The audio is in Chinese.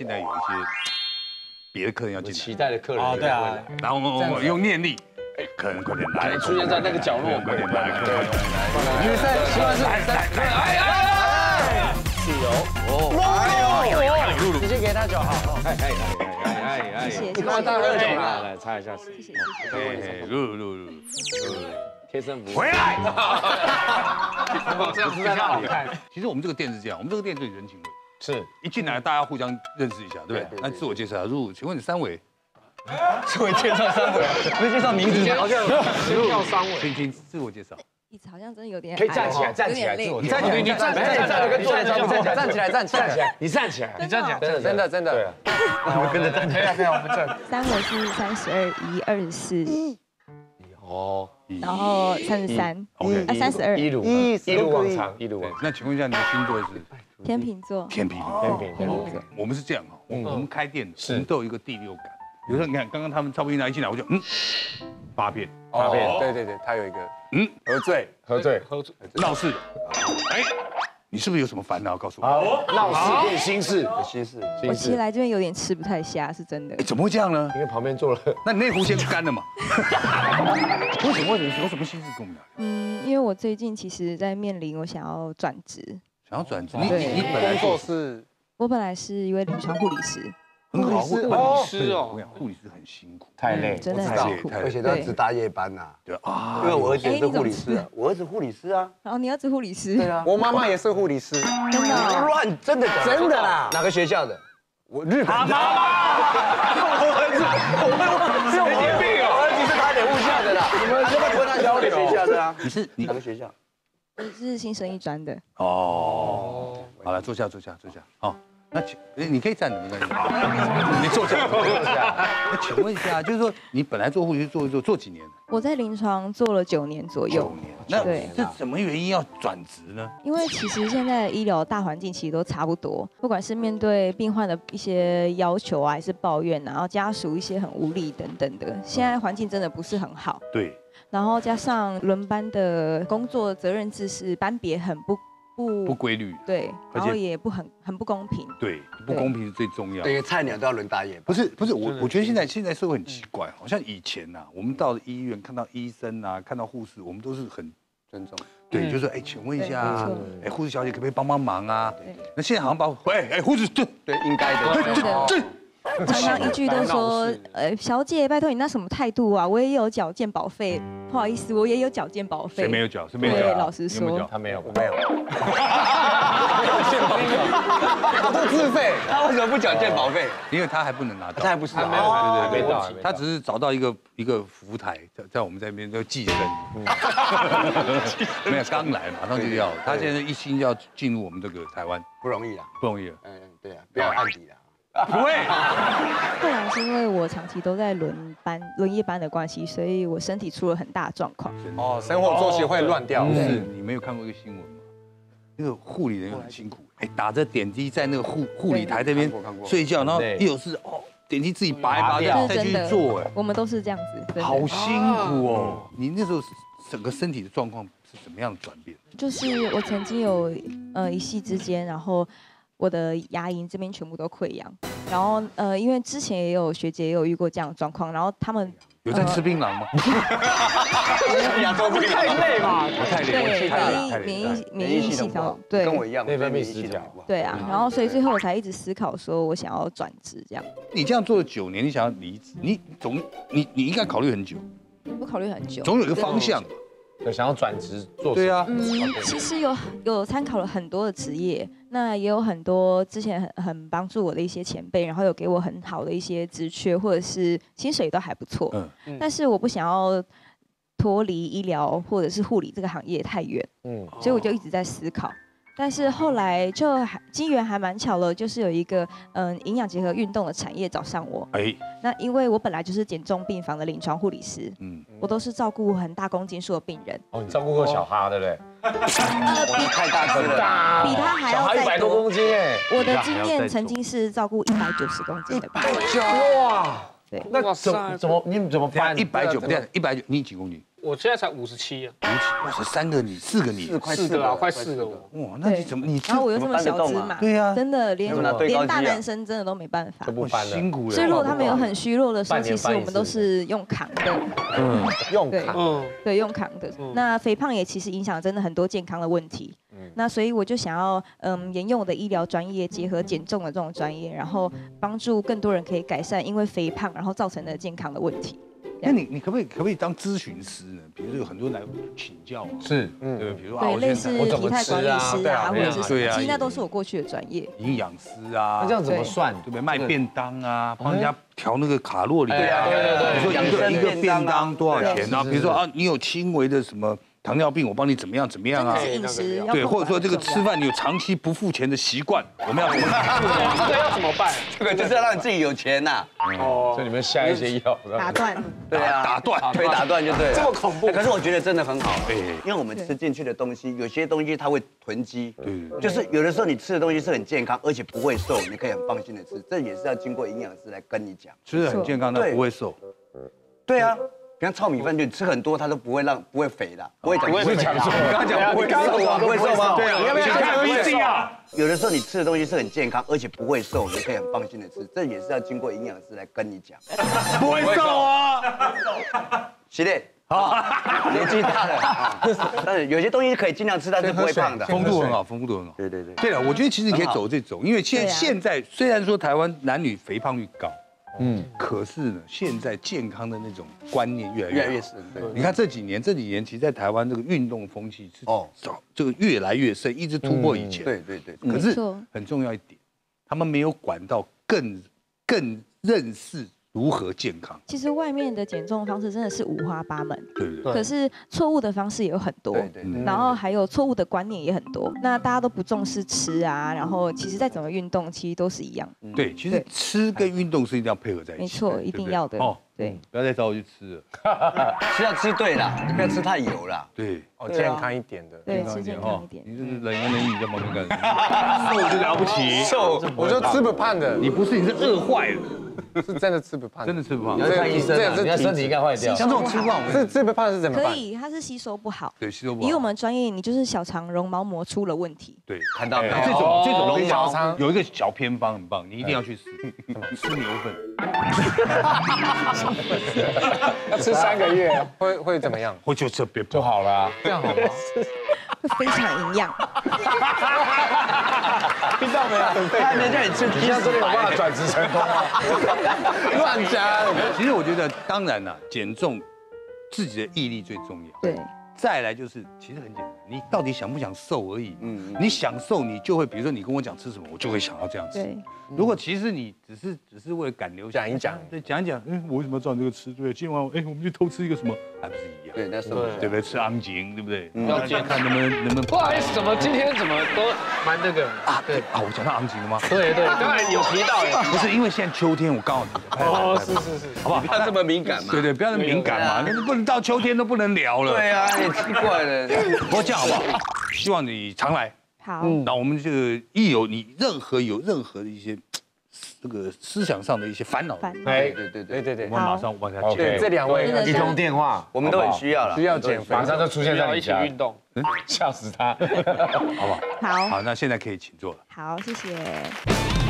现在有一些别的客人要进来， 期待的客人啊，对啊， 然后我们用念力，哎，客人快点来， 出现在那个角落， 快点来，客人快点来， 女生希望是自由直接给他就好。 哎， 谢谢， 你干嘛大喝酒来啦？ 来擦一下， 谢谢。 入， 贴身服务。 回来。 这样子在那里看， 其实我们这个店是这样，我们这个店最人情味， 是一进来大家互相认识一下，对不对？那自我介绍，请问你三位？ 自我介绍三位，不是介绍名字吗？ 好像叫三位， 请自我介绍。 椅子好像真的有点可以站起来，站起来， 有点累你站起来，你站起来， 站起来， 你站起来， 你站起来， 真的， 对啊， 我们跟着站起来，可以，我们站。 三围是32、1、24， 哦， 然后33， OK 32， 一如往常，一如往常。 那请问一下你的星座是？ 天秤座， 天秤。我们是这样哈，我们开店我们都有一个第六感。比如说，你看刚刚他们超一进来，我就八遍， 对，他有一个喝醉， 闹事，哎，你是不是有什么烦恼？告诉我。 闹事变心事， 我其实来这边有点吃不太下，是真的哎，。怎么会这样呢？ 因为旁边坐了， 那你内湖先干了嘛？为什么有什么心事跟我们聊？ 因为我最近其实在面临我想要转职， 想要转职， 对你本来工作是我本来是一位临床护理师， 很好，护理师哦我跟你讲，护理师很辛苦， 太累， 真的很辛苦。 而且都要值大夜班呐。 对啊因为我儿子也是护理师啊，我儿子护理师啊。 然后你儿子护理师， 对啊，我妈妈也是护理师。 真的哦乱，真的啦。哪个学校的？我日本的。我儿子是他的物下的啦。你们要不要跟他交流？学校的啊。你哪个学校？ 我是新生一专的。 哦，好了，坐下。好，那你可以站着，没关系。你坐下。那请问一下，就是说你本来做护理师做几年？ 我在临床做了9年左右。 9年。那对是什么原因要转职呢？ 因为其实现在的医疗大环境其实都差不多，不管是面对病患的一些要求啊，还是抱怨啊，然后家属一些很无力等等的，现在环境真的不是很好。 对。 然后加上轮班的工作责任制是班别很不规律。 对，然后也很不公平。 对，不公平是最重要的。 等于菜鸟都要轮大夜班。 不是，我觉得现在社会很奇怪，好像以前呐，我们到医院看到医生啊，看到护士，我们都是很尊重。 对，就是哎，请问一下，哎，护士小姐可不可以帮忙啊？ 对。 那现在好像把护士对， 应该的。 真的。常常一句都说，小姐，拜托你那什么态度啊？我也有缴健保费，不好意思，我也有缴健保费。 谁没有缴？ 对，老实说， 他没有， 我没有。我都自费，他为什么不缴健保费？ 因为他还不能拿到， 他还不是没有， 对， 没到， 他只是找到一个服务台，在我们这边就寄生，没有刚来马上就要，他现在一心要进入我们这个台湾， 不容易啊， 不容易了。 对啊，不要案底啦。 不会。 后来是因为我长期都在轮夜班的关系，所以我身体出了很大的状况。 哦，生活作息会乱掉。 不是，你没有看过一个新闻吗？那个护理人员很辛苦，哎，打着点滴在那个护理台这边睡觉，然后一有事点滴自己拔一拔掉再去做，哎， 我们都是这样子， 好辛苦哦。你那时候整个身体的状况是怎么样的转变？ 就是我曾经有一夕之间，然后我的牙龈这边全部都溃疡，然后因为之前也有学姐也有遇过这样的状况，然后他们有在吃槟榔吗？ 亚洲不太累嘛， 太累， 对，免疫系统对， 跟我一样， 内分泌失调。 对啊，然后所以最后我才一直思考说我想要转职这样。 你这样做了9年，你想要离职，你应该考虑很久， 我考虑很久， 总有一个方向。 想要转职做对啊， 其实有参考了很多的职业，那也有很多之前很帮助我的一些前辈，然后有给我很好的一些职缺，或者是薪水都还不错。但是我不想要脱离医疗或者是护理这个行业太远，所以我就一直在思考。但是后来就机缘还蛮巧了，就是有一个营养结合运动的产业找上我。那因为我本来就是减重病房的临床护理师，我都是照顾很大公斤数的病人。 哦，你照顾过小哈对不对？ 太大只了， 比他还要再多。100多公斤哎！ 我的经验曾经是照顾190公斤的病人。 190哇！ 对， 那你怎么办 190，190，你几公斤我现在才57啊 ，57，哇塞，3个你，4个你 ，4个啊，快4个我。 哇，那你怎么你？ 然后我又这么小只嘛， 对呀， 真的连大男生真的都没办法， 就不搬了， 辛苦了。 所以如果他们有很虚弱的时候，其实我们都是用扛的， 用扛， 对，用扛的。那肥胖也其实影响真的很多健康的问题。那所以我就想要沿用我的医疗专业，结合减重的这种专业，然后帮助更多人可以改善因为肥胖然后造成的健康的问题。 那你可不可以当咨询师呢？比如说有很多人来请教， 是， 对，比如说对，类似体态管理师啊，或者是什么，其实那都是我过去的专业。 营养师啊， 那这样怎么算？ 对不对？卖便当啊，帮人家调那个卡路里啊， 对， 比如说一个便当多少钱啊？比如说啊，你有轻微的什么糖尿病，我帮你怎么样啊？ 饮食对，或者说这个吃饭你有长期不付钱的习惯，我们要怎么办？ 这个要怎么办？ 这个就是要让你自己有钱呐。 哦，所以你们下一些药， 打断。 对啊， 打断， 腿打断就对了。 这么恐怖？ 可是我觉得真的很好，因为我们吃进去的东西，有些东西它会囤积，就是有的时候你吃的东西是很健康，而且不会瘦，你可以很放心的吃，这也是要经过营养师来跟你讲。 吃的很健康，但不会瘦。 对啊。比方糙米饭，就吃很多，它都不会肥的，不会讲不会讲错。 我刚刚讲不会瘦啊，不会瘦吗？ 对啊， 你要不要看个一定啊？ 有的时候你吃的东西是很健康，而且不会瘦，你可以很放心的吃，这也是要经过营养师来跟你讲。 不会瘦啊！ 系列好，年纪大了，但是有些东西可以尽量吃，但是不会胖的。 丰度很好，丰度很好。 对。 对了，我觉得其实你可以走这种，因为现在虽然说台湾男女肥胖率高。可是呢，现在健康的那种观念越来越深。对，你看这几年，其实在台湾这个运动风气是这个越来越深，一直突破以前。 对。 可是很重要一点，他们没有管到更认识如何健康。 其实外面的减重方式真的是五花八门， 对。 可是错误的方式也有很多，对。然后还有错误的观念也很多。那大家都不重视吃啊，然后其实再怎么运动，其实都是一样。 对，其实吃跟运动是一定要配合在一起。 没错，一定要的。哦，对。 不要再找我去吃了， 是要吃对啦，不要吃太油啦。 对， 健康一点的。 对，吃健康一点。 你就是冷言冷语在旁边干什么？瘦就了不起， 瘦我就吃不胖的。 你不是，你是饿坏了。 是真的吃不胖， 真的吃不胖。 你要看医生，你要身体应该坏掉。 像这种吃不胖， 是吃不胖是怎么办？ 可以，它是吸收不好。 对，吸收不好。 以我们专业，你就是小肠绒毛膜出了问题。 对， 看到没有？ 这种绒毛有一个小偏方很棒，你一定要去试。吃牛粪。 要吃3个月会怎么样？ 会就这边就好了，这样好吗？ 会非常营养。 听到没有？ 他没叫你吃， 你现在真的有办法转职成功啊？乱加。 其实我觉得，当然啦，减重自己的毅力最重要。 对。 再来就是，其实很简单，你到底想不想瘦而已。你想瘦，你就会，比如说你跟我讲吃什么，我就会想要这样吃。 对。 如果其实你只是为了赶流行讲一讲， 对，讲一讲，我为什么要照你这个吃？对，今晚我们去偷吃一个什么，还不是一样？ 对，那是对不对？吃昂井，对不对？要健看能不能。 不好意思，今天怎么都蛮那个啊？对啊，我讲到昂井了吗？ 对，当然有提到。 不是因为现在秋天，我刚好。 是， 好不好？ 不要这么敏感嘛。 对，不要那么敏感嘛，那不能到秋天都不能聊了。 对啊，你奇怪了。 不过这样好不好？希望你常来。 好。 那我们这个有任何的一些这个思想上的一些烦恼， 对， 我们马上往下接。这2位一通电话， 我们都很需要了， 需要减肥，马上就出现在一起运动， 笑死他， 好不好？ 好， 好，那现在可以请坐了。 好，谢谢。